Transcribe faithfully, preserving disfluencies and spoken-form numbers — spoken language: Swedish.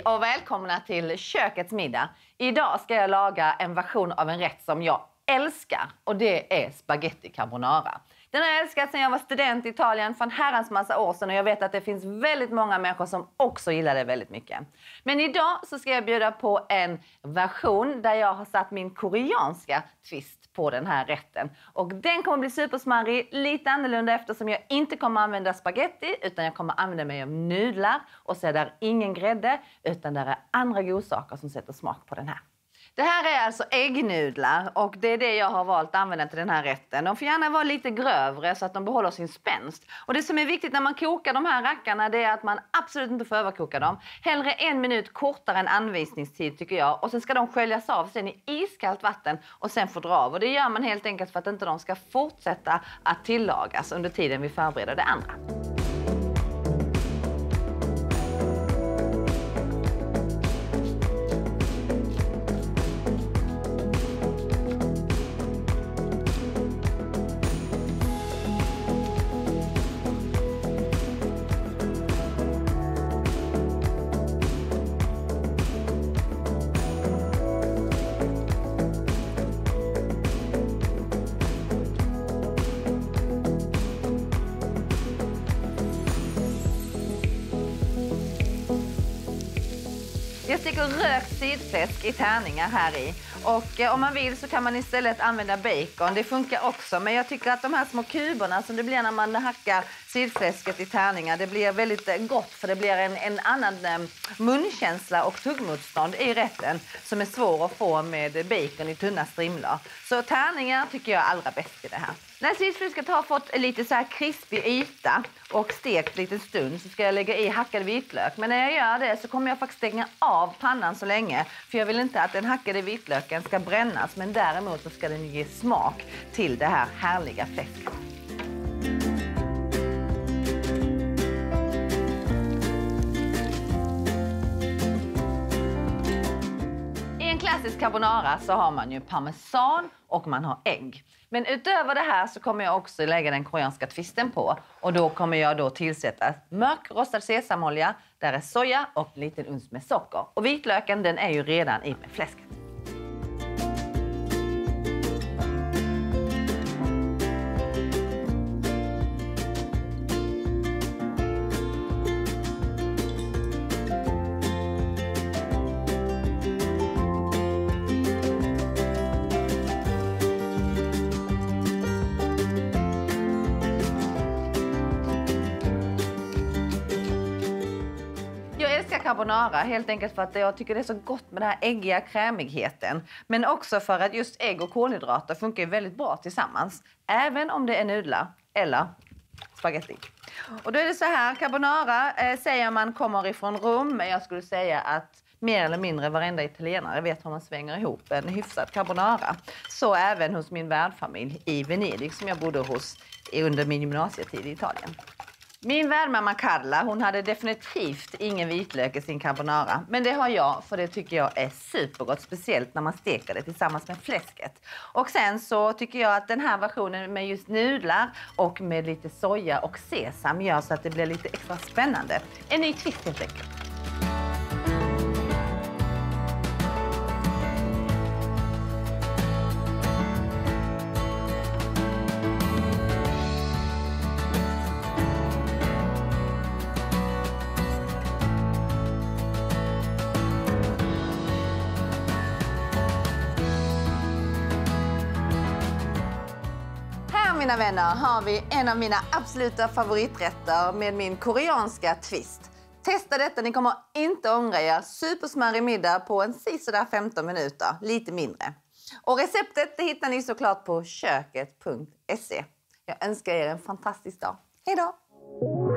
Hej och välkomna till Kökets middag. Idag ska jag laga en version av en rätt som jag älskar och det är spaghetti carbonara. Den har jag älskat sedan jag var student i Italien för en herrans massa år sedan och jag vet att det finns väldigt många människor som också gillar det väldigt mycket. Men idag så ska jag bjuda på en version där jag har satt min koreanska twist på den här rätten. Och den kommer bli supersmarrig, lite annorlunda eftersom jag inte kommer använda spaghetti utan jag kommer använda mig av nudlar. Och så är där ingen grädde utan där är andra godsaker som sätter smak på den här. Det här är alltså äggnudlar och det är det jag har valt att använda till den här rätten. De får gärna vara lite grövre så att de behåller sin spänst. Och det som är viktigt när man kokar de här rackarna det är att man absolut inte får överkoka dem. Hellre en minut kortare än anvisningstid tycker jag. Och sen ska de sköljas av sen i iskallt vatten och sen få dra av. Och det gör man helt enkelt för att inte de ska fortsätta att tillagas under tiden vi förbereder det andra. Jag sticker rökt sidfläsk i tärningar här i. Och eh, om man vill så kan man istället använda bacon. Det funkar också. Men jag tycker att de här små kuberna som det blir när man hackar sidfläsket i tärningar. Det blir väldigt eh, gott för det blir en, en annan eh, munkänsla och tuggmotstånd i rätten. Som är svår att få med bacon i tunna strimlar. Så tärningar tycker jag är allra bäst i det här. När sidfläsket har fått lite så här krispig yta och stekt lite stund så ska jag lägga i hackad vitlök. Men när jag gör det så kommer jag faktiskt stänga av pannan så länge. För jag vill inte att den hackade vitlöken ska brännas men däremot så ska den ge smak till det här härliga fläsket. I en klassisk carbonara så har man ju parmesan och man har ägg. Men utöver det här så kommer jag också lägga den koreanska twisten på. Och då kommer jag då tillsätta mörk rostad sesamolja, där är soja och en liten uns med socker. Och vitlöken den är ju redan i med fläsket. Jag älskar carbonara helt enkelt för att jag tycker det är så gott med den här äggiga krämigheten. Men också för att just ägg och kolhydrater funkar väldigt bra tillsammans. Även om det är nudlar eller spaghetti. Och då är det så här, carbonara eh, säger man kommer ifrån Rom. Men jag skulle säga att mer eller mindre varenda italienare vet hur man svänger ihop en hyfsad carbonara. Så även hos min värdfamilj i Venedig som jag bodde hos under min gymnasietid i Italien. Min värdmamma Carla, hon hade definitivt ingen vitlök i sin carbonara. Men det har jag, för det tycker jag är supergott. Speciellt när man steker det tillsammans med fläsket. Och sen så tycker jag att den här versionen med just nudlar och med lite soja och sesam gör så att det blir lite extra spännande. En ny twist helt enkelt. Mina vänner har vi en av mina absoluta favoriträtter med min koreanska twist. Testa detta, ni kommer inte ångra er. Supersmarrig middag på en sisådär femton minuter, lite mindre. Och receptet det hittar ni såklart på köket punkt se. Jag önskar er en fantastisk dag. Hej då!